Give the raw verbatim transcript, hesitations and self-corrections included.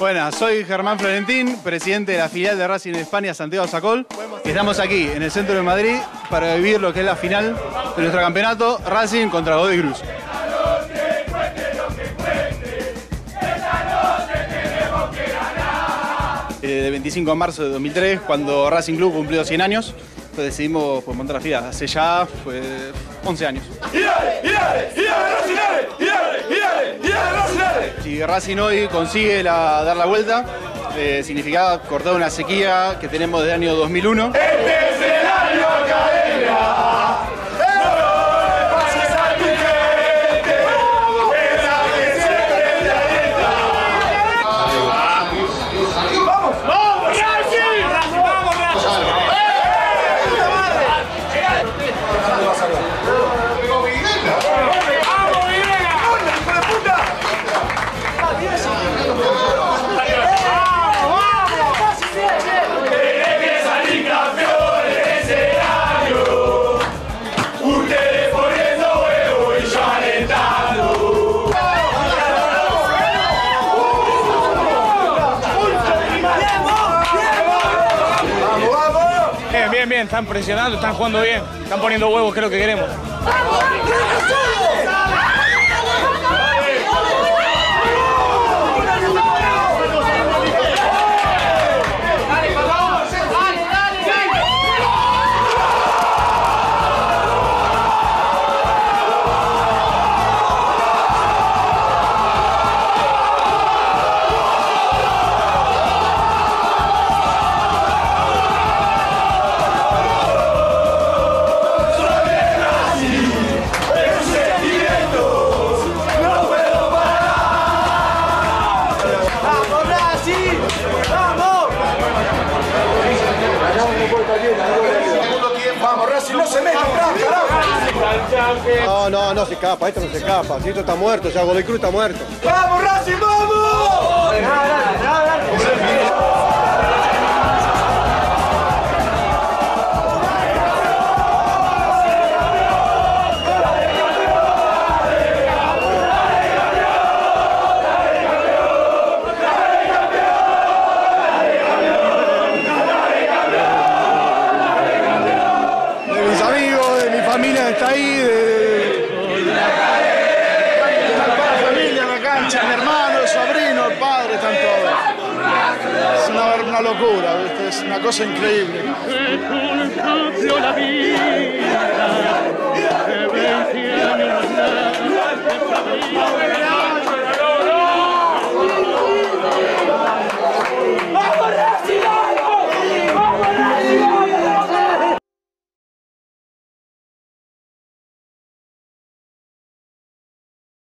Buenas, soy Germán Florentín, presidente de la filial de Racing en España, Santiago Sacol. Estamos aquí, en el centro de Madrid, para vivir lo que es la final de nuestro campeonato, Racing contra Godoy Cruz. Eh, de veinticinco de marzo de dos mil tres, cuando Racing Club cumplió cien años, pues decidimos pues, montar la filial. Hace ya pues, once años. Si Racing hoy consigue la, dar la vuelta, eh, significa cortar una sequía que tenemos desde el año dos mil uno. Este es el año academia. Bien, bien, bien, están presionando, están jugando bien, están poniendo huevos, que es lo que queremos. Vamos, Racing, no se meta atrás, carajo. No, no, no se escapa, esto no se escapa. Si esto está muerto, ya Godoy Cruz está muerto. ¡Vamos, Racing, vamos! Dale, dale, dale. Está ahí, de, de la familia, la cancha, mi hermano, el sobrino, el padre, están todos. Es una, una locura, ¿viste? Es una cosa increíble. La vida,